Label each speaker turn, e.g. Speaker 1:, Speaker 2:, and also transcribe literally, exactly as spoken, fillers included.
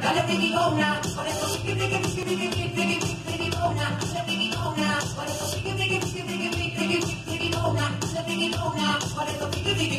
Speaker 1: dale brigidona, con eso piqui piqui piqui piqui piqui piqui brigidona, dale brigidona, con eso piqui piqui piqui piqui piqui piqui brigidona, dale brigidona, con eso piqui piqui